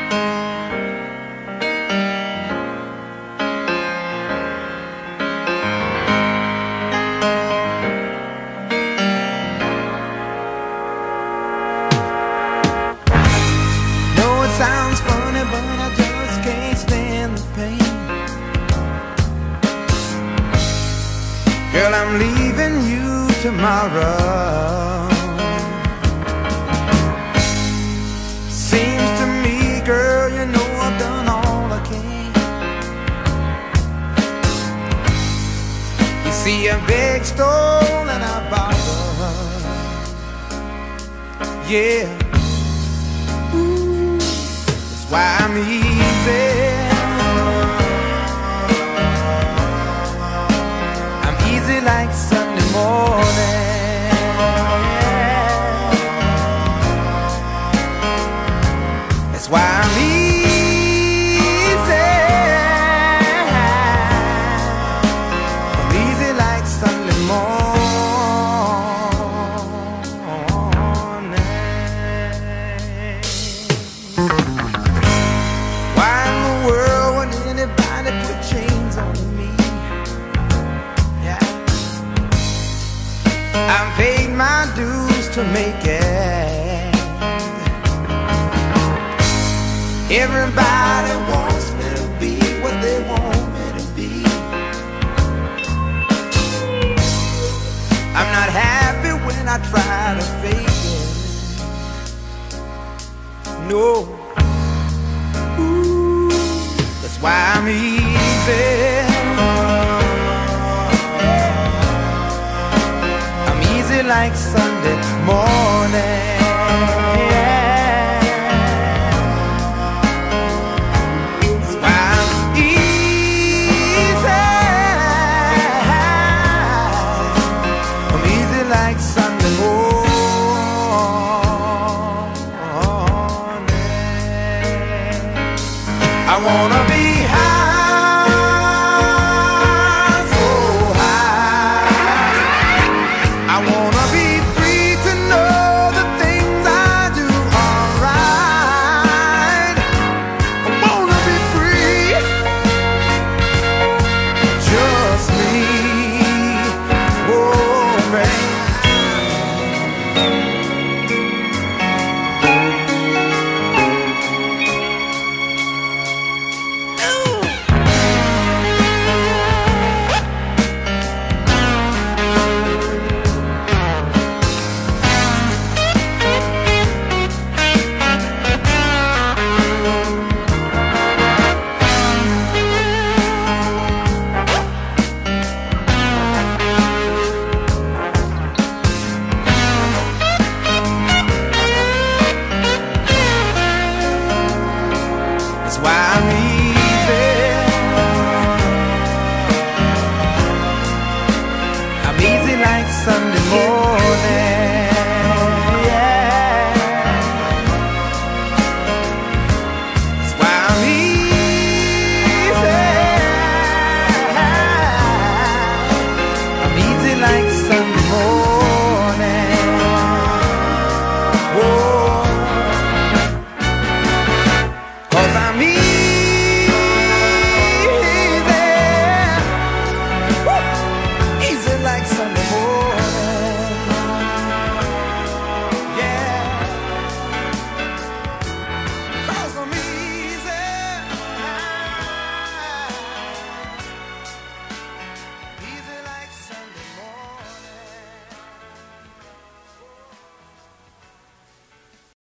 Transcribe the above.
Sounds funny, but I just can't stand the pain. Girl, I'm leaving you tomorrow. Seems to me, girl, you know I've done all I can. You see, a big stone and I borrow. Yeah. Why I'm easy. I'm easy like Sunday morning. That's why I'm easy. I'm easy like Sunday morning. Anybody put chains on me? Yeah, I've paid my dues to make it. Everybody wants me to be what they want me to be. I'm not happy when I try to fake it. No. That's why I'm easy. I'm easy like Sunday morning. That's why I'm easy. I'm easy like Sunday morning. I wanna be